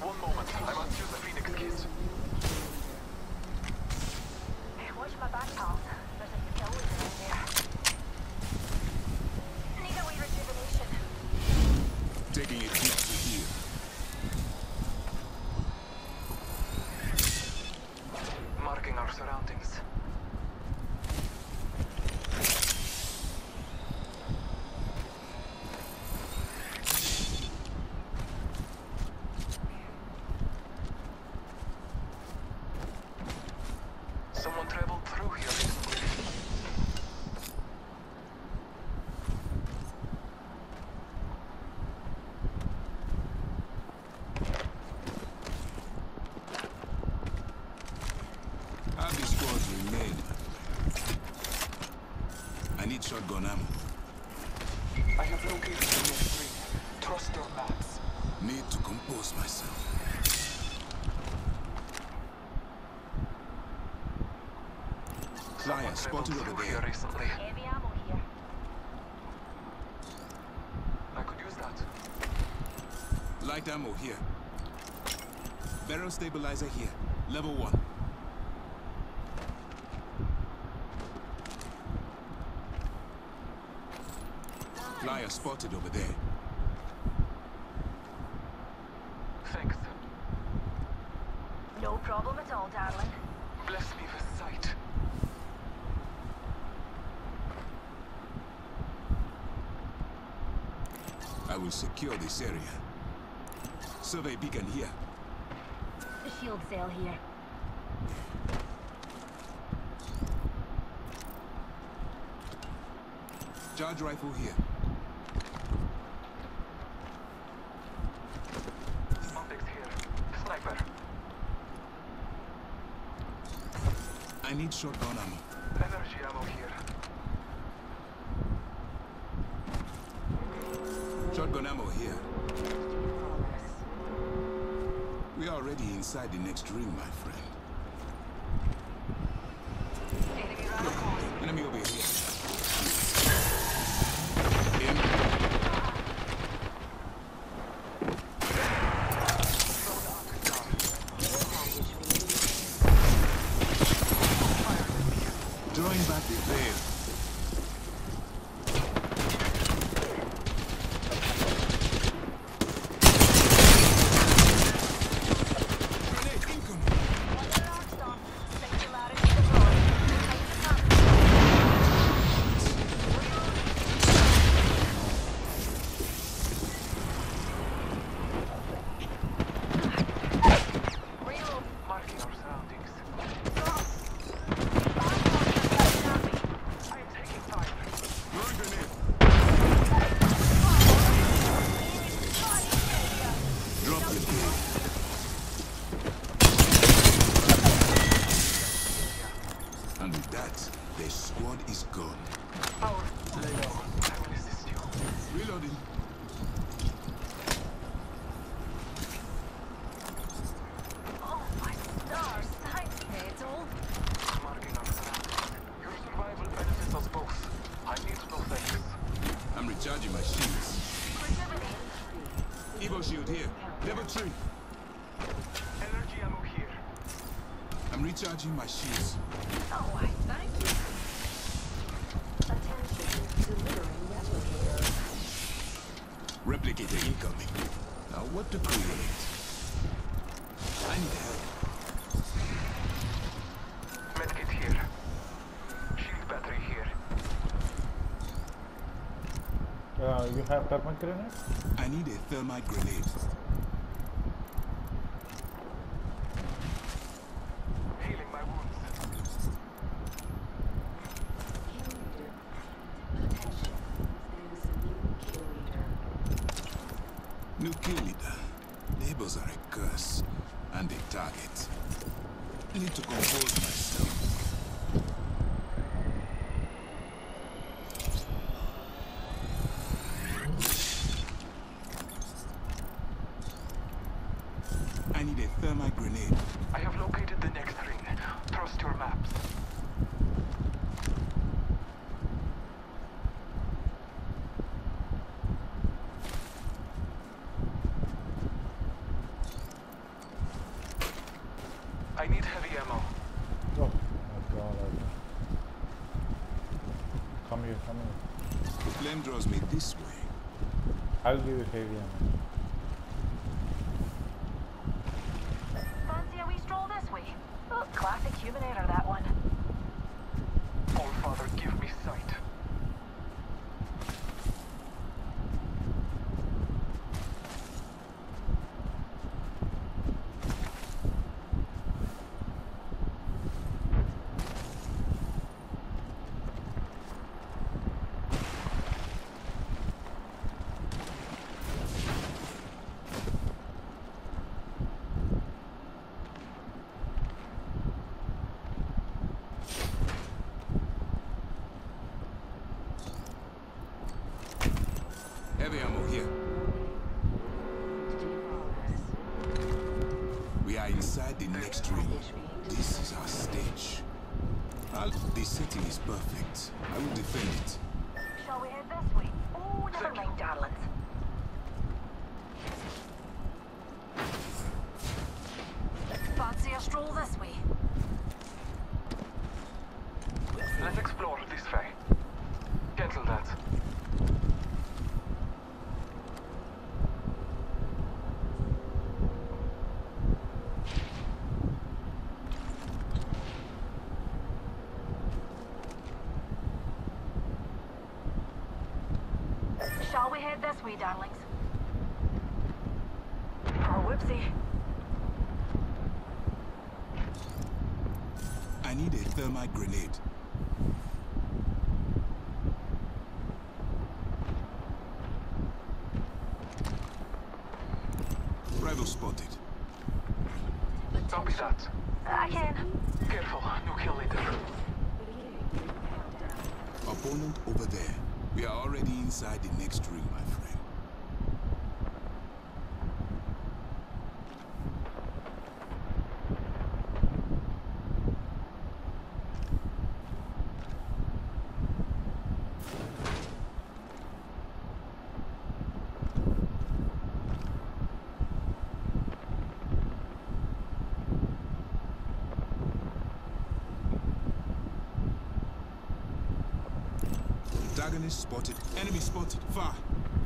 One moment. I must use the Phoenix kit. Hey, watch my back, pals. There's a skeleton in there. Need a wee rejuvenation. Taking it deep to heal. Marking our surroundings. Someone traveled through here recently. How these squads remain? I need shotgun ammo. I have located the next ring. Trust your maps. Need to compose myself. Flyer spotted over Here there. recently. Heavy ammo here. I could use that. Light ammo here. Barrel stabilizer here. Level 1. Flyer spotted over there. Thanks. No problem at all, darling. Bless me with sight. I will secure this area. Survey beacon here. The shield cell here. Charge rifle here. Optics here. Sniper. I need shotgun ammo. Energy ammo here. Shotgun ammo here. We are already inside the next ring, my friend. Enemy right across. Enemy over here. Him. Drawing back the veil. Grenade incoming. One rock stop. Singularity deployed. Take the top. Reload. Marking our surroundings. Stop. I am taking fire. Throwing grenade. Drop the grenade. And with that, the squad is gone. Lay low. I will assist you. Reloading. Oh my stars. Thanks, Petal. Marking our surroundings. Your survival benefits us both. I need no thanks. I'm recharging my shields. Rejuvenate. Evo shield here. Level 3. Energy ammo here. I'm recharging my shields. Oh, I thank you. Attention, delivering replicator. Replicator incoming. Now what to create? I need help. Medkit here. Shield battery here. You have thermite grenade? I need a thermite grenade. Healing my wounds. New kill leader. Labels are a curse. And a target. Need to compose myself. I need a thermite grenade. I have located the next ring. Trust your maps. ammo. The flame draws me this way. I'll give you heavy ammo. Fancy a wee stroll this way? Oh, classic human error, that one. All Father, give me sight. Heavy ammo here. We are inside the next ring. This is our stage. The setting is perfect. I will defend it. Shall we head this way? Oh, never mind, darlings. Fancy a stroll this way? Let's explore this way. Cancel that. Shall we head this way, darlings? Oh, whoopsie. I need a thermite grenade. Rival spotted. Copy that. I can. Careful, no kill leader. Opponent over there. We are already inside the next ring, my friend. Antagonist spotted. Enemy spotted. Far.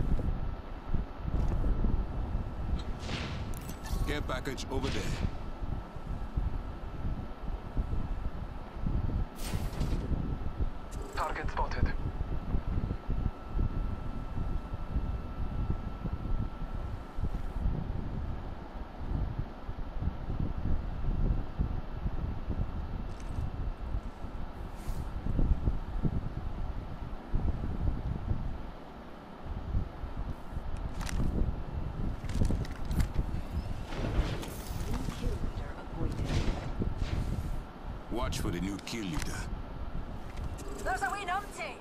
Care package over there. Target spotted. Watch for the new kill leader. There's a wee numpty.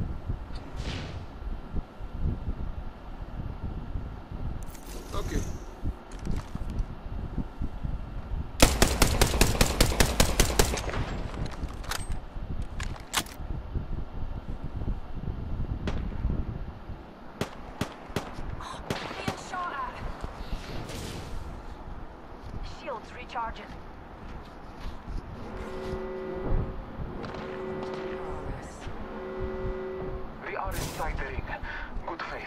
Okay. Being shot at. Shields recharging. We are inside the ring. Good faith.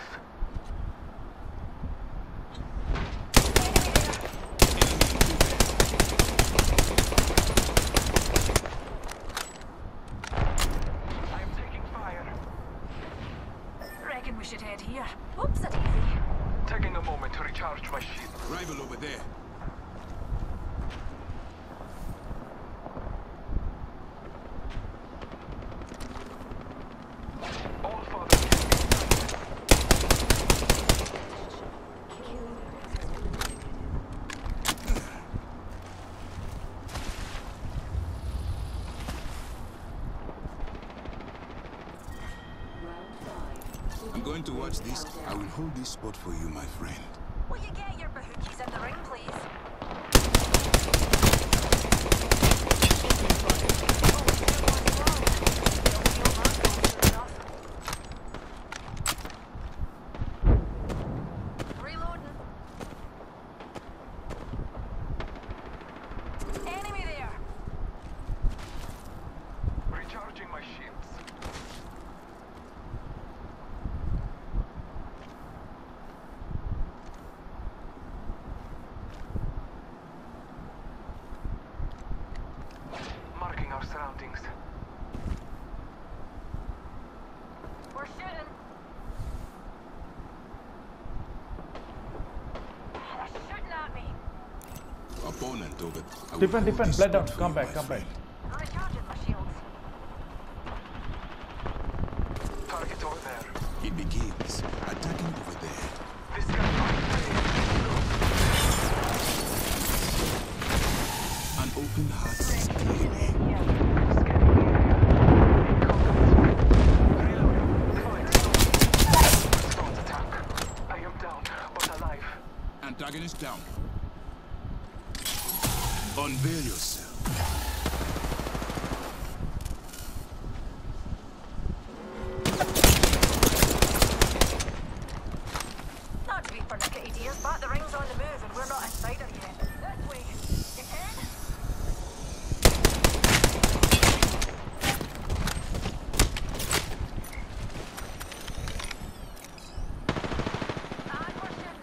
I am taking fire. Reckon we should head here. Oops, a daisy. Taking a moment to recharge my shield. Rival over there. All Father, I'm going to watch this. I will hold this spot for you, my friend. Will you get your bahookies in the ring, please? Reloading. Enemy there. recharging my shields. opponent over. I will Defend, hold defend, this bled down. spot for Come you, back, my come back. friend. I'm recharging my shields. Target over there. It begins. Attacking over there. This guy An open heart sees clearly. Start attack. I am down, but alive. Antagonist down. Unveil yourself. Not to be pernickety dears, but the ring's on the move and we're not inside her yet. This way. You can? Ah, question.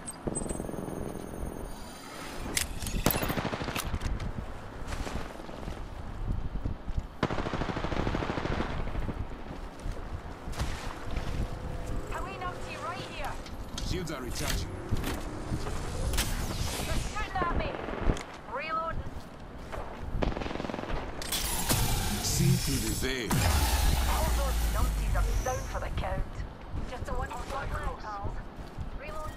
Can we not see right here? Shields are recharging. They're shooting at me. Reloading. See through the veil. All those numpties are down for the count. Just a one shot leg, pals. Reloading.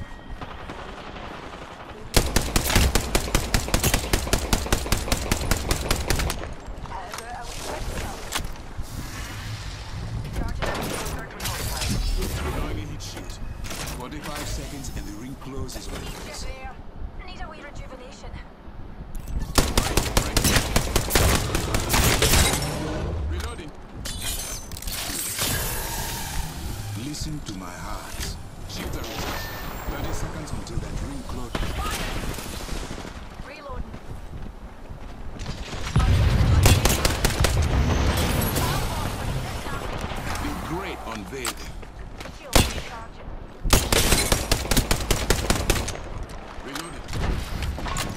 How about a wee quick kill? Charging up. Throwing a heat shield. 45 seconds and the ring closes when it Get does. there. Need a wee rejuvenation. Reloading. Listen to my heart. Shields are recharged. 30 seconds until that ring closes. Reloading. Be great unveiling. Shield recharging. Reloading.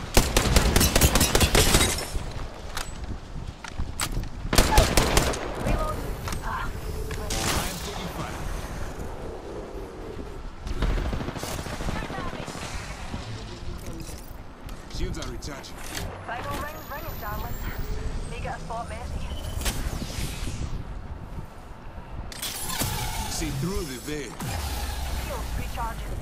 Reloading. Ah, I am taking fire. shooting at me. Shields are recharging. Final ring's ringing, darling. Make it a spot messy. See through the veil. Shield recharging.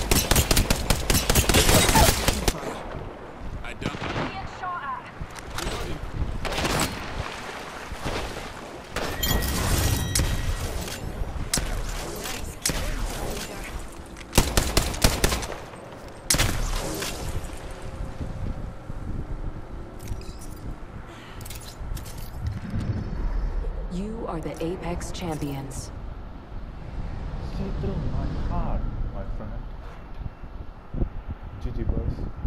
Taking fire. I done. Being shot at. Reloading. You are the Apex Champions. See through my heart, my friend. GG boys.